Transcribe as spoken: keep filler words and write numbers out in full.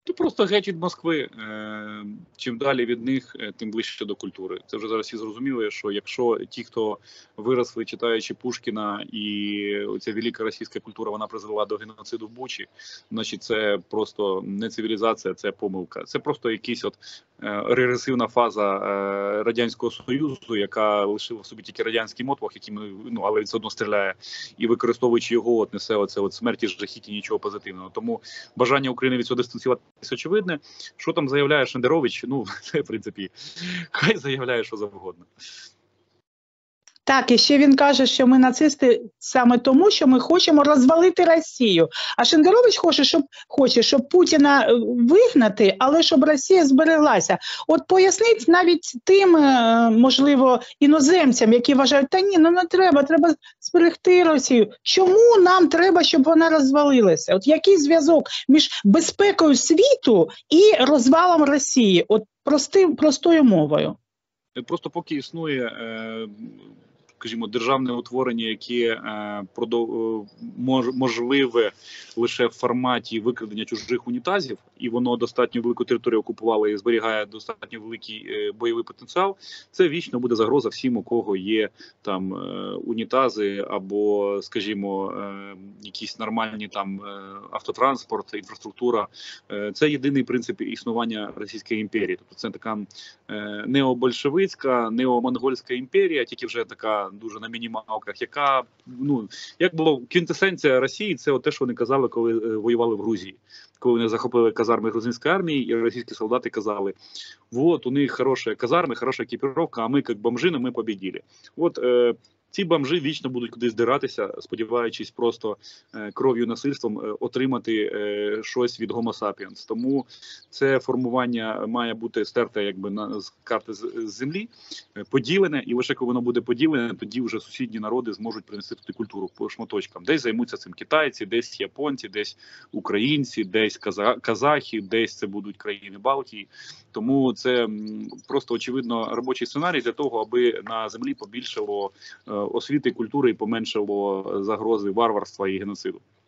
Ну, просто геть від Москви. Чим далі від них, тим ближче до культури. Це вже зараз всі зрозуміли, що якщо ті, хто виросли, читаючи Пушкіна, і оця велика російська культура, вона призвела до геноциду в Бучі, значить це просто не цивілізація, це помилка. Це просто якась от регресивна фаза Радянського Союзу, яка лишила в собі тільки радянський мотвах, який, ну, але він все одно стріляє, і використовуючи його, от несе оце от смерті, жахіті, нічого позитивного. Тому бажання України від цього дистанціюватися очевидне. Що там заявляє Шендерович? Ну, це, в принципі, хай заявляє, що завгодно. Так, і ще він каже, що ми нацисти саме тому, що ми хочемо розвалити Росію. А Шендерович хоче, щоб, хоче, щоб Путіна вигнати, але щоб Росія збереглася. От поясніть навіть тим, можливо, іноземцям, які вважають, та ні, ну не треба, треба зберегти Росію. Чому нам треба, щоб вона розвалилася? От який зв'язок між безпекою світу і розвалом Росії? От простим, простою мовою. Просто поки існує, е, скажімо, державне утворення, яке е, продов... мож... можливе лише в форматі викрадення чужих унітазів, і воно достатньо велику територію окупувало і зберігає достатньо великий е, бойовий потенціал, це вічно буде загроза всім, у кого є там е, унітази або, скажімо, е, якісь нормальні там е, автотранспорт, інфраструктура. Е, це єдиний принцип існування Російської імперії. Тобто це така е, необольшевицька, неомонгольська імперія, тільки вже така дуже на мінімалках, яка, ну, як було, квінтесенція Росії, це те, що вони казали, коли е, воювали в Грузії. Коли вони захопили казарми грузинської армії, і російські солдати казали, вот, у них хороші казарми, хороша екіпіровка, а ми, як бомжи, ми победили. От, е, ці бомжи вічно будуть кудись здиратися, сподіваючись просто е, кров'ю, насильством е, отримати е, щось від Homo sapiens. Тому це формування має бути стерте якби на з карти з, з землі, е, поділене, і лише коли воно буде поділене, тоді вже сусідні народи зможуть принести туди культуру по шматочкам. Десь займуться цим китайці, десь японці, десь українці, десь каза казахи, десь це будуть країни Балтії. Тому це просто, очевидно, робочий сценарій для того, аби на землі побільшало е, освіти, культури і поменшало загрози варварства і геноциду.